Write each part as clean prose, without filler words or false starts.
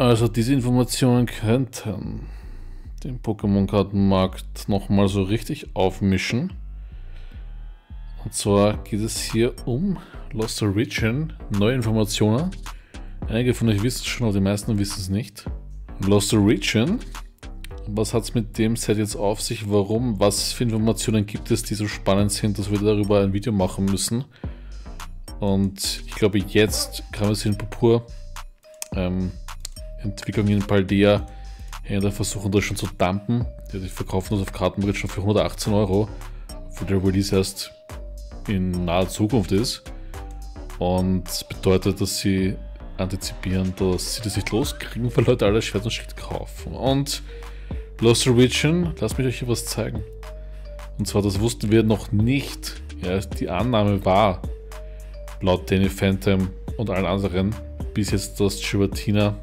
Also diese Informationen könnten den Pokémon-Kartenmarkt nochmal so richtig aufmischen. Und zwar geht es hier um Lost Origin, neue Informationen. Einige von euch wissen es schon, aber die meisten wissen es nicht. Lost Origin, was hat es mit dem Set jetzt auf sich? Warum? Was für Informationen gibt es, die so spannend sind, dass wir darüber ein Video machen müssen? Und ich glaube, jetzt kann man sich in Purpur Entwicklung in Paldea versuchen, das schon zu dumpen. Die verkaufen das auf Kartenmarkt schon für 118 €, wo der Release erst in naher Zukunft ist. Und das bedeutet, dass sie antizipieren, dass sie das nicht loskriegen, weil Leute alle Schwert und Schild kaufen. Und Lost Origin, lasst mich euch hier was zeigen. Und zwar, das wussten wir noch nicht. Ja, die Annahme war, laut Danny Phantom und allen anderen, bis jetzt, dass Giratina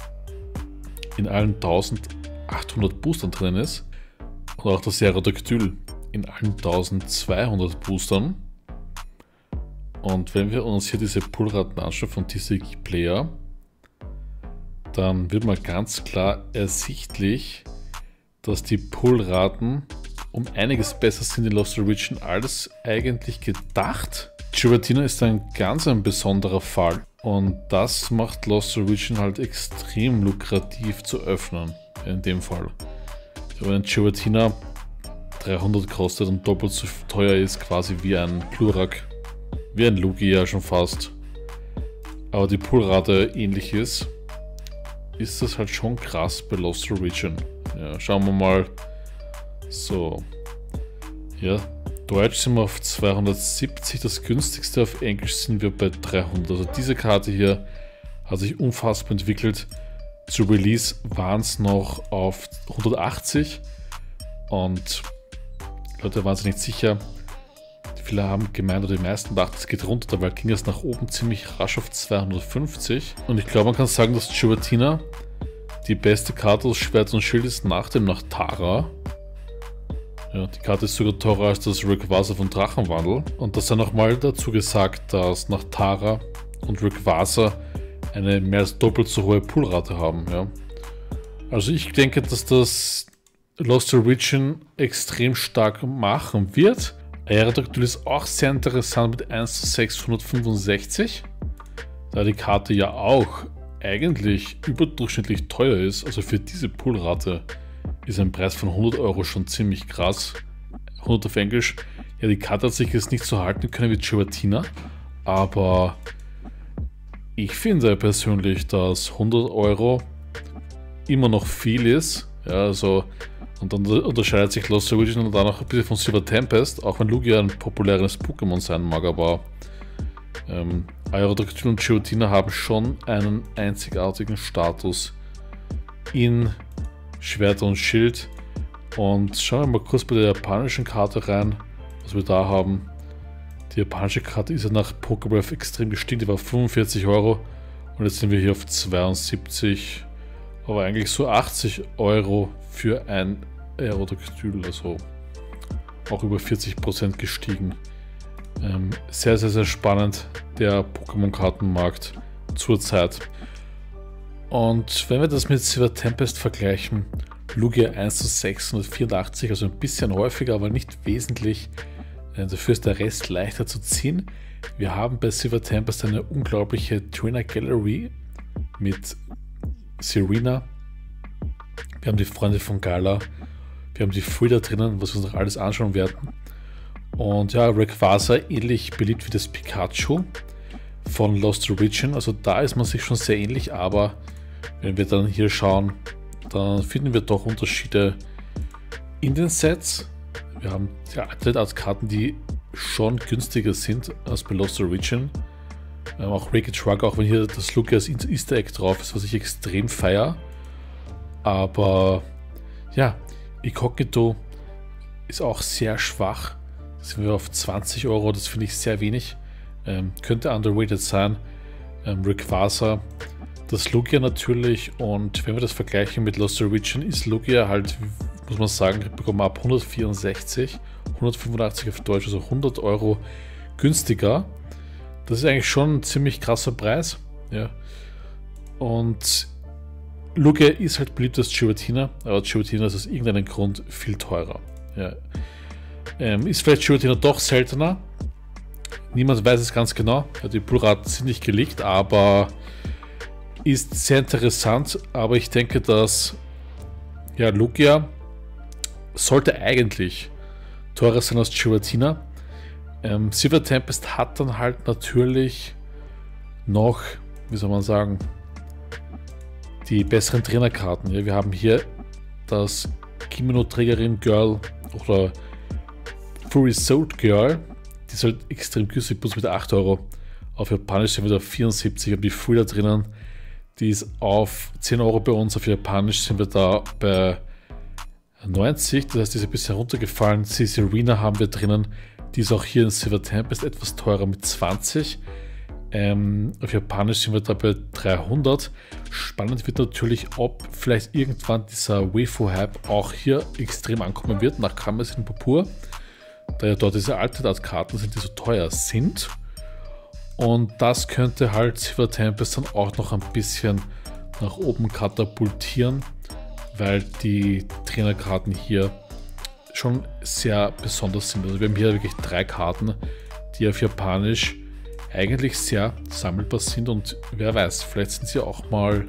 in allen 1800 Boostern drin ist. Und auch das Aerodactyl in allen 1200 Boostern. Und wenn wir uns hier diese Pullraten anschauen von TCG Player, dann wird mal ganz klar ersichtlich, dass die Pullraten um einiges besser sind in Lost Origin als eigentlich gedacht. Giratina ist ein ganz besonderer Fall und das macht Lost Origin halt extrem lukrativ zu öffnen, in dem Fall. Wenn ein Giratina 300 kostet und doppelt so teuer ist, quasi wie ein Glurak, wie ein Lugia schon fast, aber die Pullrate ähnlich ist das halt schon krass bei Lost Origin. Ja, schauen wir mal. So, ja, Deutsch sind wir auf 270, das günstigste, auf Englisch sind wir bei 300. Also diese Karte hier hat sich unfassbar entwickelt. Zu Release waren es noch auf 180 und Leute waren sich nicht sicher. Viele haben gemeint, oder die meisten dachten, es geht runter, dabei ging es nach oben ziemlich rasch auf 250. Und ich glaube, man kann sagen, dass Giratina die beste Karte aus Schwert und Schild ist nach dem Nachtara. Ja, die Karte ist sogar teurer als das Rayquaza von Drachenwandel. Und das sei nochmal dazu gesagt, dass Nachtara und Rayquaza eine mehr als doppelt so hohe Pullrate haben. Ja. Also ich denke, dass das Lost Origin extrem stark machen wird. Aerodactyl ist auch sehr interessant mit 1:665, da die Karte ja auch eigentlich überdurchschnittlich teuer ist. Also für diese Pullrate ist ein Preis von 100 € schon ziemlich krass. 100 auf Englisch. Ja, die Karte hat sich jetzt nicht so halten können wie Giratina, aber ich finde persönlich, dass 100 € immer noch viel ist. Ja, also, und dann unterscheidet sich Lost Origin und danach ein bisschen von Silver Tempest, auch wenn Lugia ein populäres Pokémon sein mag, aber Aerodactyl und Giratina haben schon einen einzigartigen Status in Schwert und Schild. Und schauen wir mal kurz bei der japanischen Karte rein, was wir da haben. Die japanische Karte ist ja nach Pokébreath extrem gestiegen, die war 45 € und jetzt sind wir hier auf 72, aber eigentlich so 80 € für ein Aerodactyl, also auch über 40% gestiegen. Sehr, sehr, sehr spannend, der Pokémon-Kartenmarkt zurzeit. Und wenn wir das mit Silver Tempest vergleichen, Lugia 1:684, also ein bisschen häufiger, aber nicht wesentlich. Dafür ist der Rest leichter zu ziehen. Wir haben bei Silver Tempest eine unglaubliche Trainer Gallery mit Serena. Wir haben die Freunde von Gala. Wir haben die Frida drinnen, was wir uns noch alles anschauen werden. Und ja, Rayquaza ähnlich beliebt wie das Pikachu von Lost Origin. Also da ist man sich schon sehr ähnlich, aber wenn wir dann hier schauen, dann finden wir doch Unterschiede in den Sets. Wir haben ja Athlet-Art-Karten, die schon günstiger sind als bei Lost Origin. Auch Wreckage Rug, auch wenn hier das Lugia als Easter Egg drauf ist, was ich extrem feiere. Aber ja, Inkognito ist auch sehr schwach. Da sind wir auf 20 €, das finde ich sehr wenig. Könnte underrated sein. Rayquaza, das Lugia natürlich, und wenn wir das vergleichen mit Lost Origin, ist Lugia halt, muss man sagen, bekommen ab 164, 185 auf Deutsch, also 100 € günstiger. Das ist eigentlich schon ein ziemlich krasser Preis. Ja. Und Lugia ist halt beliebt als Giratina, aber Giratina ist aus irgendeinem Grund viel teurer. Ja. Ist vielleicht Giratina doch seltener? Niemand weiß es ganz genau. Ja, die Pullraten sind nicht geleakt, aber ist sehr interessant. Aber ich denke, dass ja, Lugia sollte eigentlich teurer sein als Giratina. Silver Tempest hat dann halt natürlich noch, wie soll man sagen, die besseren Trainerkarten. Ja, wir haben hier das Kimono-Trägerin Girl oder Fury Sword Girl. Die ist halt extrem günstig, plus mit 8 Euro. Auf Japanisch sind wir da 74, haben die Fury da drinnen. Die ist auf 10 Euro bei uns. Auf Japanisch sind wir da bei 90. Das heißt, die ist ein bisschen runtergefallen. CC Arena haben wir drinnen. Die ist auch hier in Silver Tempest etwas teurer mit 20. Auf Japanisch sind wir da bei 300. Spannend wird natürlich, ob vielleicht irgendwann dieser Waifu-Hype auch hier extrem ankommen wird, nach Kammersin Purpur, da ja dort diese Alternate-Karten sind, die so teuer sind. Und das könnte halt Silver Tempest dann auch noch ein bisschen nach oben katapultieren, weil die Trainerkarten hier schon sehr besonders sind. Also wir haben hier wirklich 3 Karten, die auf Japanisch eigentlich sehr sammelbar sind und wer weiß, vielleicht sind sie auch mal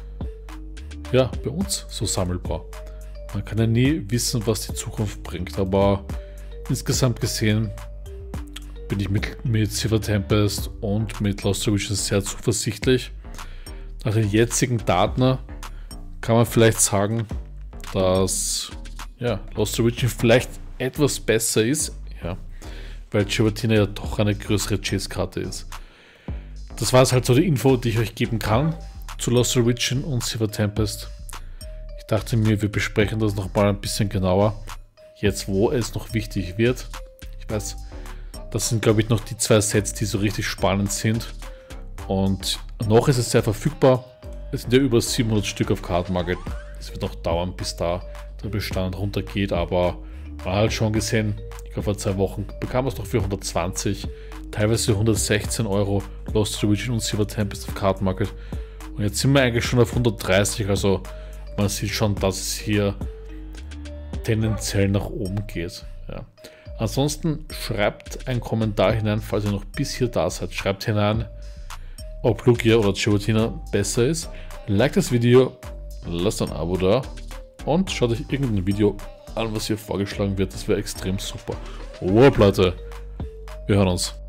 ja, bei uns so sammelbar. Man kann ja nie wissen, was die Zukunft bringt, aber insgesamt gesehen bin ich mit Silver Tempest und mit Lost Origin sehr zuversichtlich. Nach den jetzigen Daten kann man vielleicht sagen, dass ja, Lost Origin vielleicht etwas besser ist, ja, weil Giratina ja doch eine größere Chase-Karte ist. Das war es halt so die Info, die ich euch geben kann zu Lost Origin und Silver Tempest. Ich dachte mir, wir besprechen das nochmal ein bisschen genauer, jetzt wo es noch wichtig wird. Ich weiß, das sind glaube ich noch die 2 Sets, die so richtig spannend sind. Und noch ist es sehr verfügbar. Es sind ja über 700 Stück auf Card Market. Es wird noch dauern, bis da der Bestand runtergeht, aber man hat halt schon gesehen, ich glaube vor 2 Wochen bekam es noch für 120, teilweise 116 Euro Lost Origin und Silver Tempest auf Card Market. Und jetzt sind wir eigentlich schon auf 130, also man sieht schon, dass es hier tendenziell nach oben geht. Ja. Ansonsten schreibt einen Kommentar hinein, falls ihr noch bis hier da seid. Schreibt hinein, ob Lugia oder Giratina besser ist. Like das Video, lasst ein Abo da und schaut euch irgendein Video an, was hier vorgeschlagen wird. Das wäre extrem super. Wow, Leute, wir hören uns.